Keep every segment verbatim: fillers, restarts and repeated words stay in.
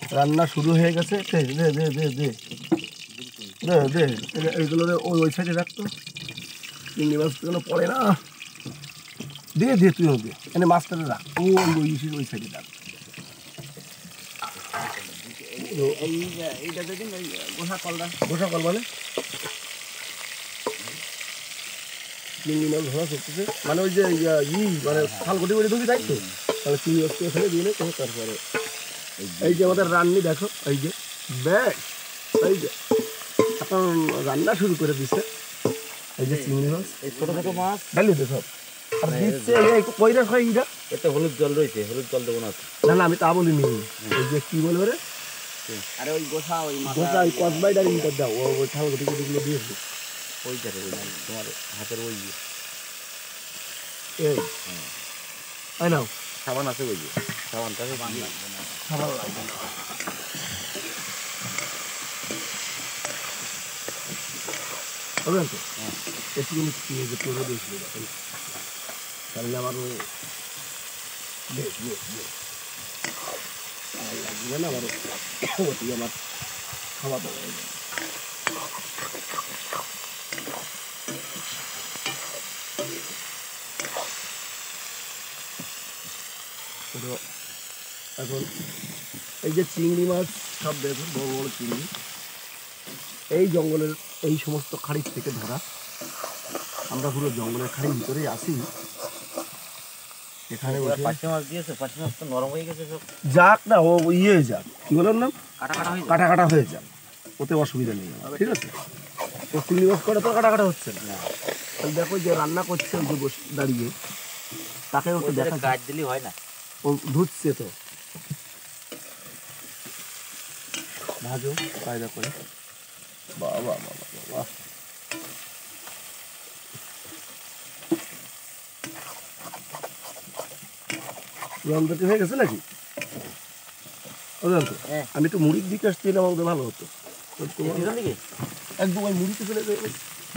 রান্না শুরু হয়ে গেছে। দে দে দে দে দে দে দে এইগুলো ওই ওই সাইডে রাখতো, চিংড়ি মাছ কোনো পড়ে না। দে দে তুইও দে, এনে মাছটা রাখ, ও ওই ওই সাইডে রাখ। এইটা দেখুন ওই গোসা কলটা, গোসা কল মানে চিংড়ি মাছ ধরা করতেছে, মানে ওই যে ই মানে শাল গটি গটি ঢুকি, তাই তো? তাহলে চিংড়ি মাছটা এখানে দিয়ে নেই, তারপরে এই যে আমাদের রান্নি দেখো, এই যে ব্যাস, এই যে এখন রান্না শুরু করে দিচ্ছে। এই যে চিংড়ি মাছ, এই ছোটো ছোটো মাছ ডালি তো সব আর দিচ্ছে। এই কইরা হয় এইটা, এতে হলুদ জল রয়েছে, হলুদ জল দেবো না। না না আমি তা বলিনি। এই যে কি বলবো রে, আরে ওই গোসা, ওই গোসা ওই কসবাইটার ইনটা দাও, ও ওই শাল গটি গটিগুলো দিয়েছে ওইটারে, ওই তোমার হাতের ওই এই তাই নাও। সাবান আছে, ওই যে সাবানটা সাবান লাগবে না, সাবান লাগবে না। বুঝলেন তো? হ্যাঁ, একটু যে তোরা দিয়েছিল, তাহলে আমার লাগবে না, আমার আমার খাওয়া দাওয়া হয়ে যাবে। এখন এই যে চিংড়ি মাছ সব দেখুন, বড় বড় চিংড়ি এই জঙ্গলের এই সমস্ত খাড়ির থেকে ধরা। আমরা পুরো জঙ্গলের খাড়ির ভিতরেই আসি। এখানে পাঁচশো মাছ দিয়েছে, পাঁচশো মাছ তো নরম হয়ে গেছে সব। যাক না, ও ইয়ে যাক, কি বললাম না, কাটা কাটা হয়ে কাটা কাটা হয়ে যাক, ওতে অসুবিধা নেই, ঠিক আছে? তো চিংড়ি মাছ করে তো কাটা কাটা হচ্ছে না। দেখো যে রান্না করছে ওই যে বসে দাঁড়িয়ে, তাকে ওকে দেখা কাট দিলেই হয় না, ও ধুচ্ছে তো। ভাজো কায়দা করে, বাবা বাবা বাবা। রন্ধটি হয়ে গেছে নাকি? আমি একটু মুড়ির দিকে আসছি, আমাদের ভালো হতো। একদম ওই মুড়িতে চলে যাবে।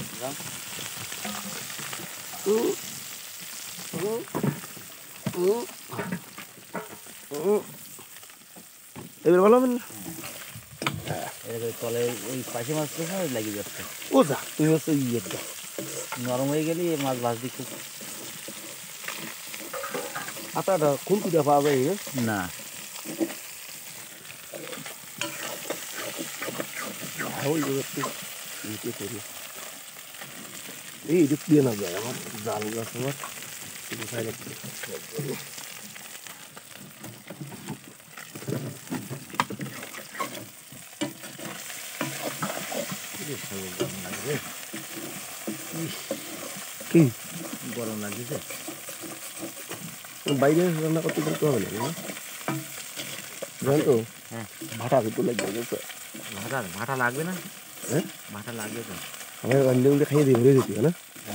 এবার ভালো হবে না, তলে ওই পাশে মাছ লাগিয়ে যাচ্ছে। ও যা, তুমি হচ্ছে ইয়ে নরম হয়ে গেলে মাছ ভাজতে খুব। আটাটা খুন্তিটা পাওয়া যায় না, এই যে দিয়ে না যায় আমার জাল গাছ, আমার কোথায় রাখতে কি গরম লাগছে, বাইরে রান্না করতে বলতে হবে না, জানো তো? হ্যাঁ, ভাটা কিন্তু লাগবে, ভাটা ভাটা লাগবে না, হ্যাঁ ভাটা লাগবে তো। আমার রান্না উন্ডে খাইয়ে দিয়ে ভরে যেতে না।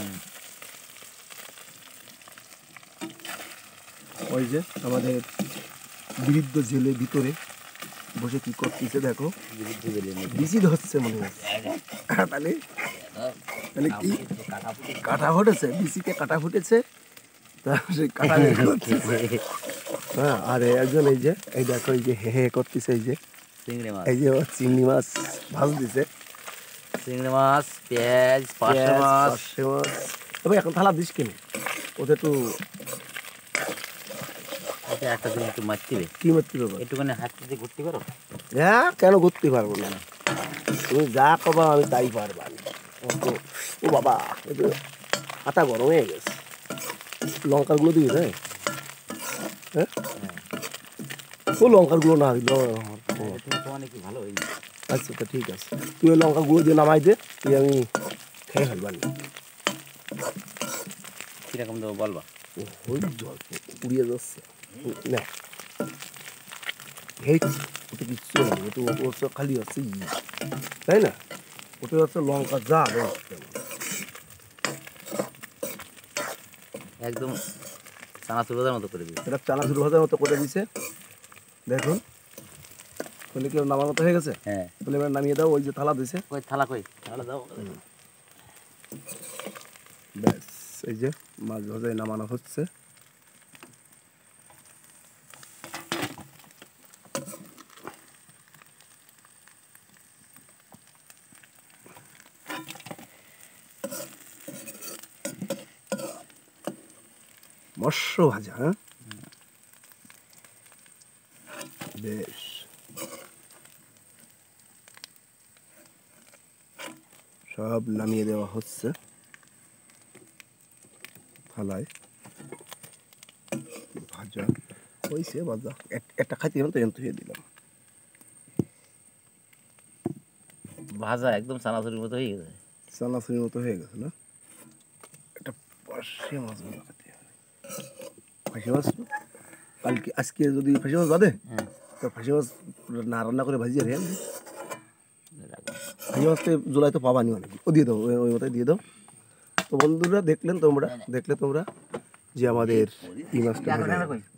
ওই যে আমাদের বৃদ্ধ জেলের ভিতরে বসে কি করতেছে দেখো, বিচি ধরছে মনে হচ্ছে। তাহলে তাহলে কি কাটা ফুটেছে, বিচিতে কাটা ফুটেছে, সেই কাটা বের করতেছে। হ্যাঁ, আর একজন এই যে এই দেখো এই যে হে হে করতেছে, এই যে চিংড়ি মাছ, এই যে চিংড়ি মাছ ভাজ দিছে, চিংড়ি মাছ, পেঁয়াজ, পার্শে মাছ। পার্শে মাছ তবে এখন থালা দিস কেন, ওদের তো একটা দিন একটু মারতে হবে। কি মারতে পারবো? একটুখানি হাত দিয়ে ঘুরতে পারো? হ্যাঁ, কেন ঘুরতে পারবো না? তুমি যা কবা আমি তাই পারবা। ও বাবা, হাতা গরম হয়ে গেছে। লঙ্কাগুলো দিবি তাই? হ্যাঁ, ও লঙ্কার গুঁড়ো না দিল। কি ভালো হয়ে, আচ্ছা তো ঠিক আছে, তুই ওই লঙ্কা গুঁড়ো দিয়ে নামাই দে, তুই আমি খেয়ে ফেলবানি। কিরকম দেবো বলবা? ওই জল উড়িয়ে যাচ্ছে না, ওটা কিচ্ছু না, ওটা ওটা খালি হচ্ছে ই, তাই না? ওটা হচ্ছে লঙ্কা যা একদম চানাচুর ভাজার মতো করে দিবে। এটা চানাচুর ভাজার মতো করে দিছে দেখুন। তাহলে কি নামার মতো হয়ে গেছে? হ্যাঁ, তাহলে এবার নামিয়ে দাও। ওই যে থালা দিছে, কই থালা, কই থালা দাও। ব্যাস, এই যে মাছ ভাজায় নামানো হচ্ছে। মৎস্য ভাজা, হ্যাঁ বেশ। সব নামিয়ে দেওয়া হচ্ছে থালায়। ভাজা হয়েছে, ভাজা এক- একটা খাইতে গেলাম তো এখান থেকে দিলাম। ভাজা একদম চানাচুরির মতো হয়ে গেছে। চানাচুরির মতো হয়ে গেছে না? একটা পার্শে মাছ বানাতে হবে। ফাঁসি মাছ কালকে আজকে যদি ফাঁসি মাছ বাদে হ্যাঁ, তো ফাঁসি মাছ না রান্না করে ভাজিয়ে রেখে আনবি। রাখো। ফাঁসি মাছ তো জুলাই তো পাবানি অনেক, ও দিয়ে দাও, ওই- ওই মতোই দিয়ে দাও। তো বন্ধুরা দেখলেন তোমরা, দেখলে তোমরা যে আমাদের এই মাছটা ভাজা